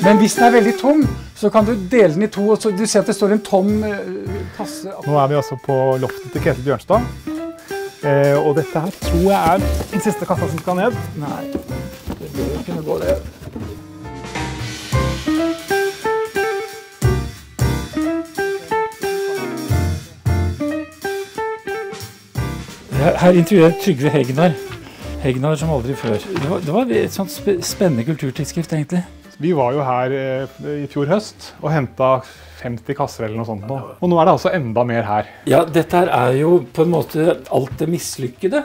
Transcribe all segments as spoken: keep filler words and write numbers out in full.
Men hvis den er veldig tom, så kan du dele den i to, og så du ser at det står en tom uh, kasse. Nå er vi altså på loftet til Ketil Bjørnstad. Eh, og dette her tror jeg er den siste kassa som skal ned. Nei, det bør kunne gå det. Her intervjuet Trygve Hegnar. Hegnar som aldri før. Det var, det var et sånt spennende kulturtidsskrift egentlig. Vi var jo her eh, i fjor høst og hentet femti kasser eller noe sånt nå. Og nå er det altså enda mer her. Ja, dette her er jo på en måte alt det mislykkede.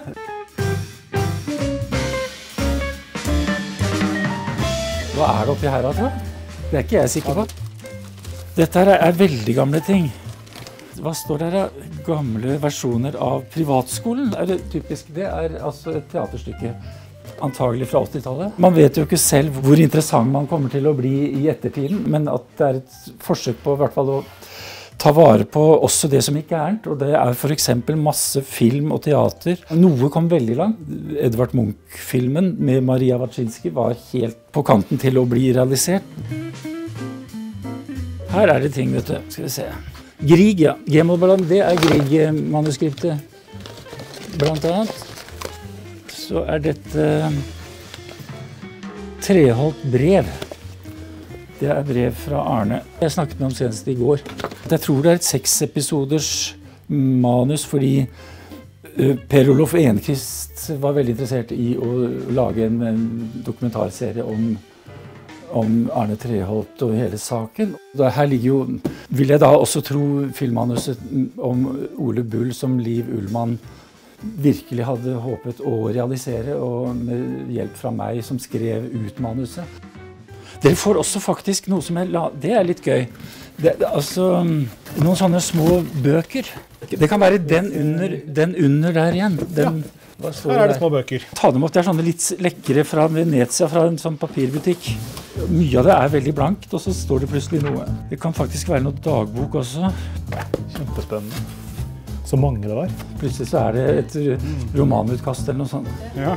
Hva er det oppi her da, tror jeg? Det er ikke jeg sikker på. Dette her er veldig gamle ting. Hva står der da? Gamle versjoner av privatskolen? Er det typisk? Det er altså et teaterstykke. Antagelig fra åttitallet. Man vet jo ikke selv hvor interessant man kommer til å bli i ettertiden, men at det er et forsøk på i hvert fall å ta vare på også det som ikke er gærent, og det er for eksempel masse film og teater. Noe kom veldig langt. Edvard Munch-filmen med Maria Waczynski var helt på kanten til å bli realisert. Her er det ting, vet du. Skal vi se. Grieg, ja. Gemelbladen, det er Grieg-manuskriptet, blant annet. Så er dette Treholt brev. Det er brev fra Arne. Jeg snakket med ham senest i går. Jeg tror det er et seks episoders manus, fordi Per Olof Enquist var veldig interessert i å lage en, en dokumentarserie om, om Arne Treholt og hele saken. Her ligger jo, vil jeg da også tro, filmmanuset om Ole Bull som Liv Ullmann virkelig hadde håpet å realisere, og med hjelp fra meg som skrev ut manuset. Dere får også faktisk noe som er, det er litt gøy. Det, det, altså, noen sånne små bøker. Det kan være den under, den under der igjen. Den, ja, her er det små bøker. Ta dem opp, det er sånne litt lekkere fra Venezia, fra en sånn papirbutikk. Mye av det er veldig blankt, og så står det plutselig noe. Det kan faktisk være noe dagbok også. Kjempespennende. Så mange det var. Plutselig så er det et romanutkast eller noe sånt. Ja.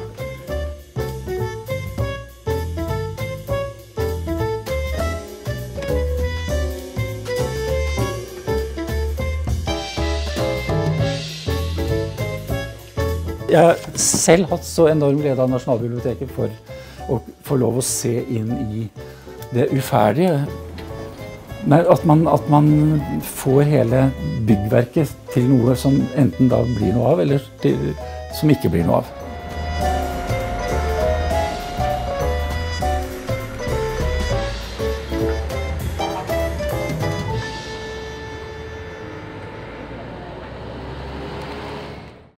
Jeg har selv hatt så enorm glede av Nasjonalbiblioteket for å få lov å se inn i det uferdige. Nei, at man, at man får hele byggverket til noe som enten da blir noe av, eller til, som ikke blir noe av.